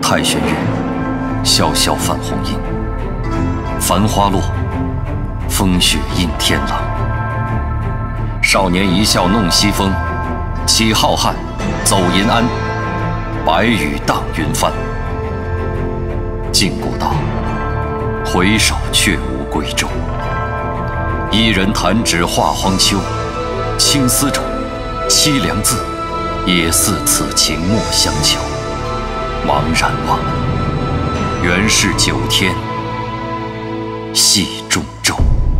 太玄月，潇潇泛红阴。繁花落，风雪映天狼。少年一笑弄西风，起浩瀚，走银安。白羽荡云帆。晋古道，回首却无归舟。一人弹指画荒丘，青丝中，凄凉字，也似此情莫相求。茫然望，原是九天，戏中咒。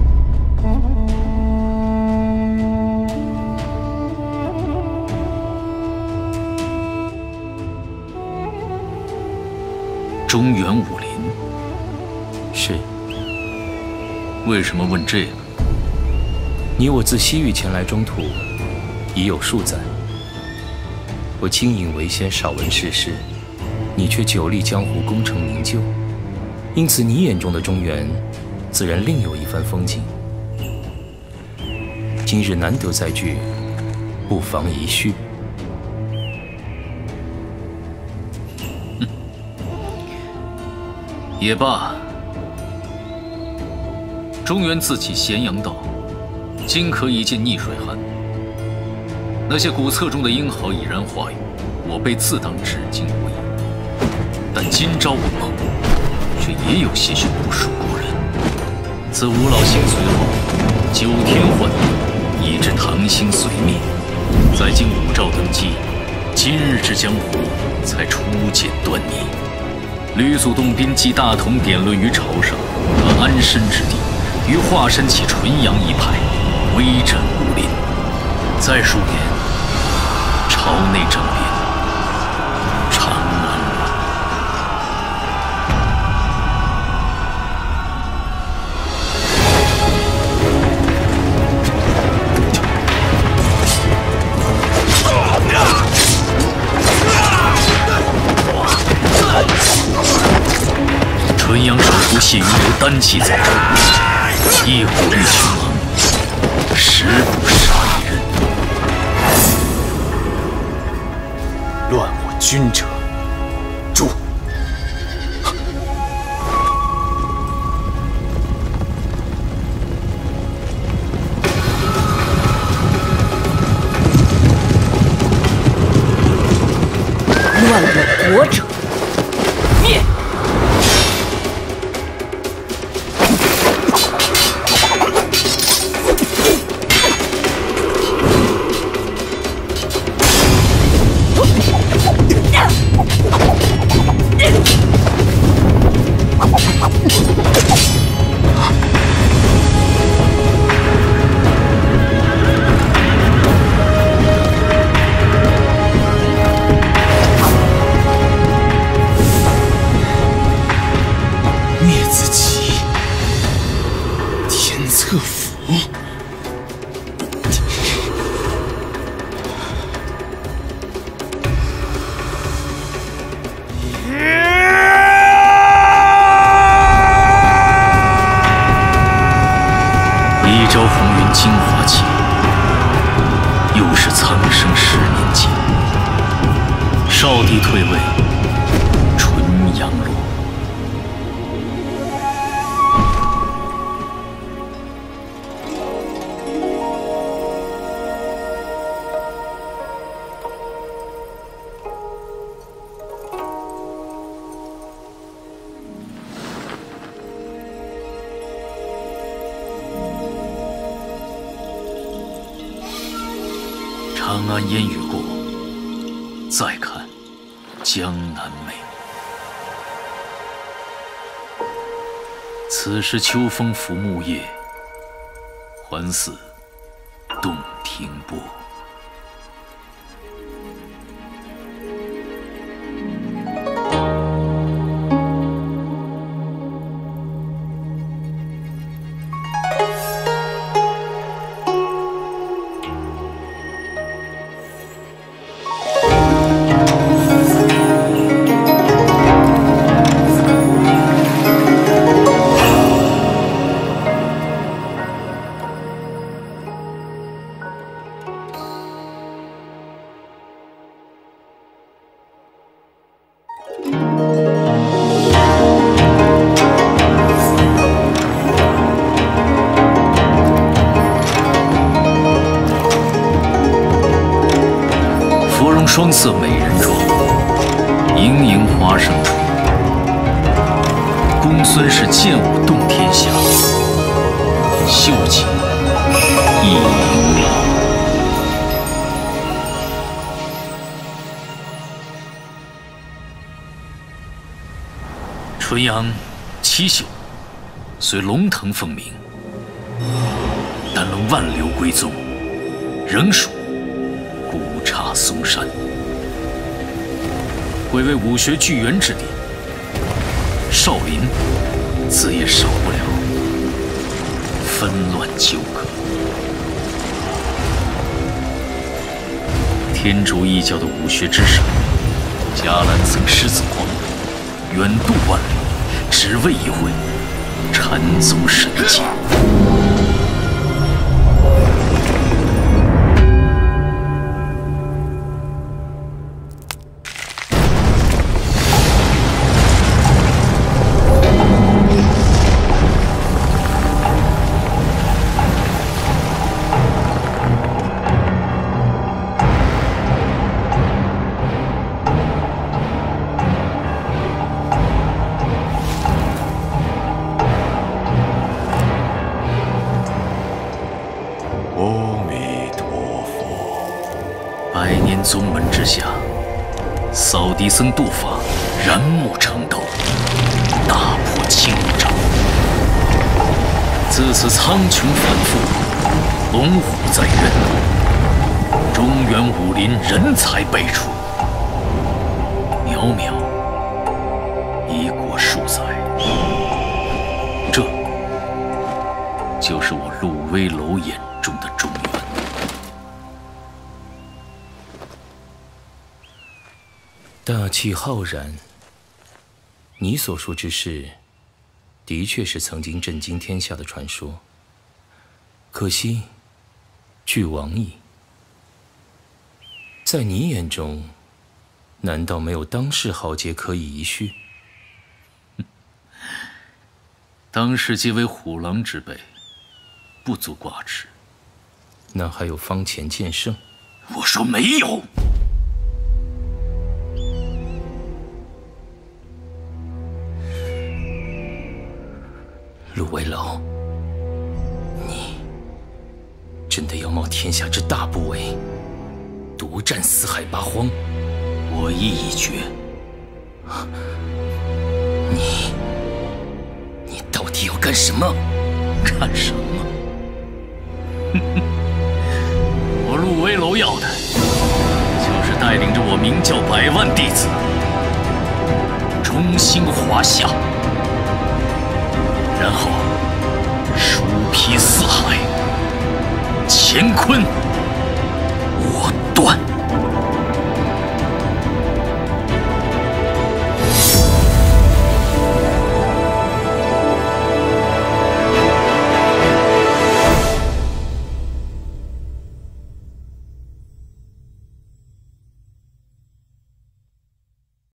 中原武林是。 为什么问这个？ 你我自西域前来中土，已有数载。我轻隐为先，少闻世事，你却久历江湖，功成名就。因此，你眼中的中原，自然另有一番风景。今日难得再聚，不妨一叙。 也罢。中原自起咸阳道，今可以见逆水寒。那些古册中的英豪已然化羽，我辈自当至今无疑。但今朝问候，却也有些许不属故人。自吴老星随后，9天换地，以致唐兴隋灭。在经武曌登基，今日之江湖才初见端倪。吕祖洞宾继大同典论于朝上，得安身之地，于华山起纯阳一派，威震武林。再数年，朝内政变，长安乱。纯阳首都谢云流单骑在中，一虎欲群狼，十步杀一人。 乱我军者，诛！ 乱我国者，灭！ 灭子旗，天策府。 一朝红云惊华起，又是苍生10年间。少帝退位，纯阳落。长安烟雨过，再看江南美。此时秋风拂木叶，还似洞庭波。 双色美人妆，盈盈花盛开。公孙氏剑舞动天下，秀气亦迎郎。纯阳七宿，虽龙腾凤鸣，但论万流归宗，仍属孤差嵩山。贵为武学聚源之地，少林自也少不了纷乱纠葛。天竺一教的武学之神迦兰僧狮子光，远渡万里，只为一会禅宗神迹。百年宗门之下，扫地僧渡法，燃木成斗，大破青雾障。自此苍穹反复，龙虎在渊，中原武林人才辈出，渺渺已过数载。这就是我陆危楼眼中的中原。 大气浩然，你所说之事，的确是曾经震惊天下的传说。可惜，俱往矣。在你眼中，难道没有当世豪杰可以一续？ 当世皆为虎狼之辈，不足挂齿。 那还有方前剑圣？ 我说没有。 陆危楼，你真的要冒天下之大不韪，独占四海八荒？ 我意已决。 你到底要干什么？ 干什么？我陆危楼要的，就是带领着我明教100万弟子，中兴华夏，然后疏披四海，乾坤我断。